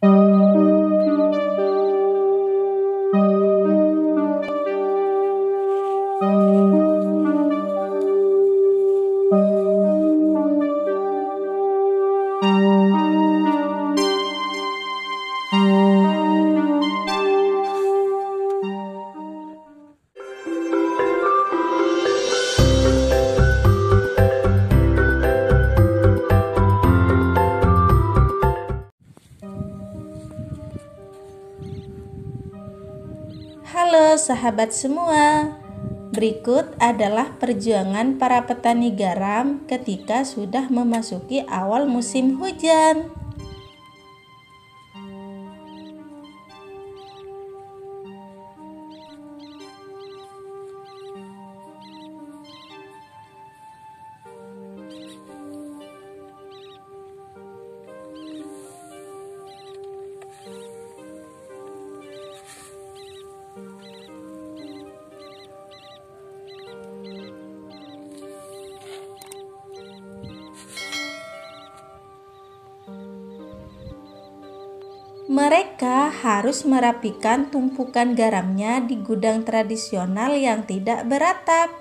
Halo sahabat semua, berikut adalah perjuangan para petani garam ketika sudah memasuki awal musim hujan. Mereka harus merapikan tumpukan garamnya di gudang tradisional yang tidak beratap.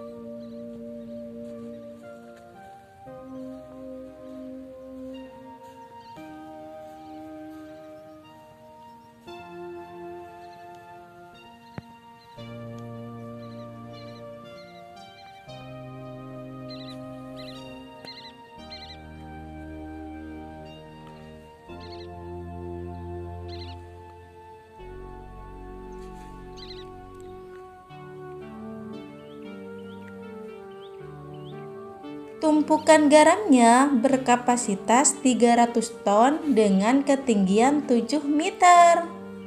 Tumpukan garamnya berkapasitas 300 ton dengan ketinggian 7 meter.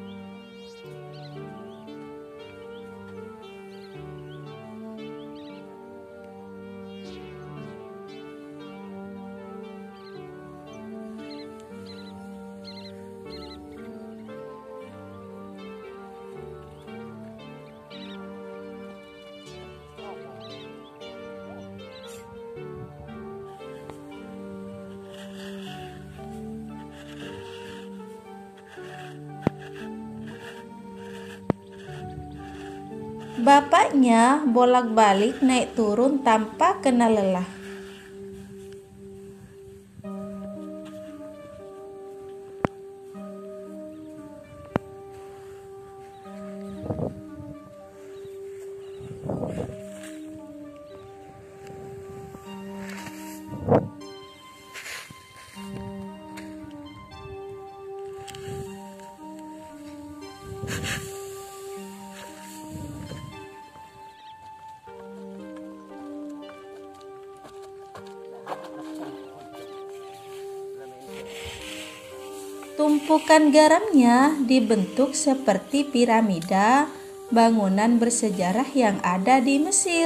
Bapaknya bolak-balik naik turun tanpa kena lelah. Tumpukan garamnya dibentuk seperti piramida, bangunan bersejarah yang ada di Mesir.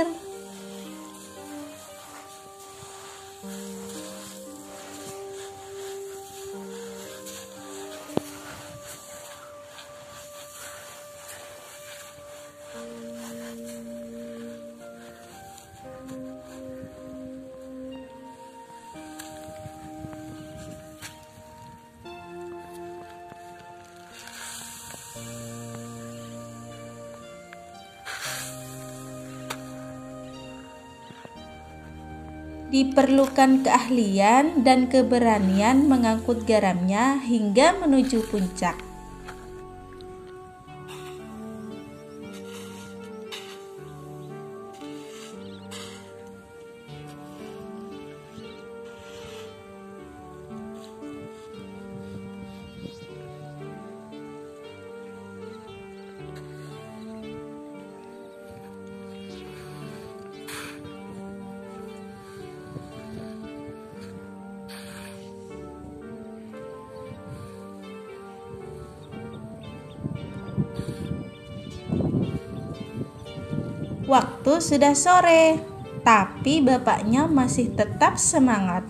Diperlukan keahlian dan keberanian mengangkut garamnya hingga menuju puncak. Waktu sudah sore, tapi bapaknya masih tetap semangat.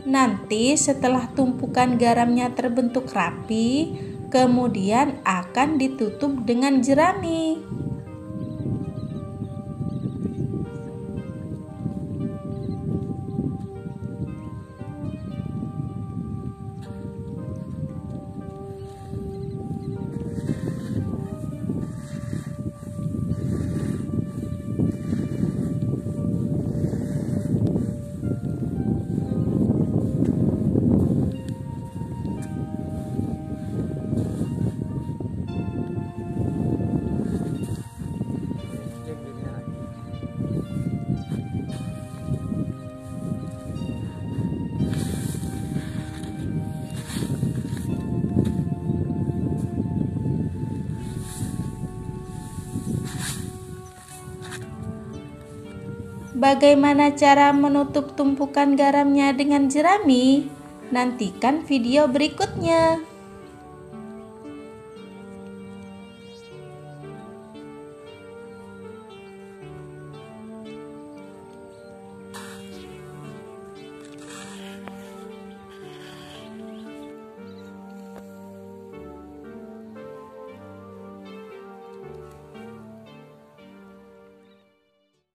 Nanti setelah tumpukan garamnya terbentuk rapi, kemudian akan ditutup dengan jerami. Bagaimana cara menutup tumpukan garamnya dengan jerami? Nantikan video berikutnya.